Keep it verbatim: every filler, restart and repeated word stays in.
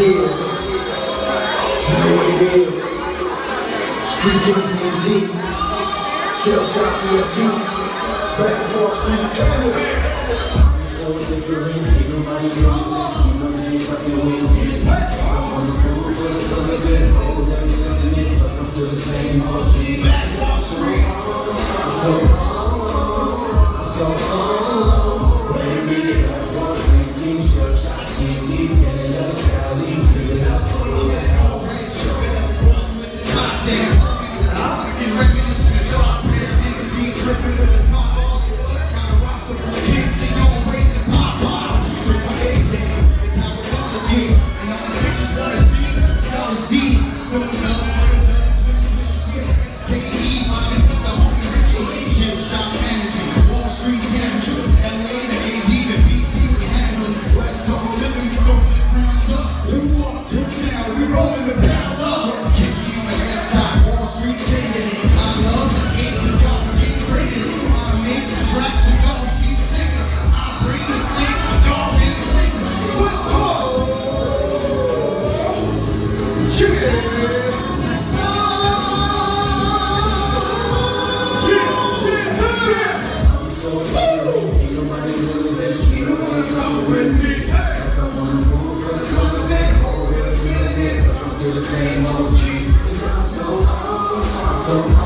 Yeah, you know what it is. Street Kings E N T, Shell Shock E N T, Black Wall Street Canada. So different, ain't nobody knows it. You know they ain't fucking with me. I'm on the pool for the fun of it. Hold everything in it, but I'm still the same O G. Black Wall Street. I'm so on, I'm so on. Wait a minute, Black Wall Street Team, Shell Shock E N T, Canada, Cali, give it up for the West Coast. So